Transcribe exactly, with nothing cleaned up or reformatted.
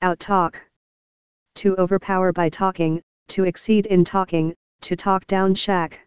Outtalk. To overpower by talking, to exceed in talking, to talk down shack.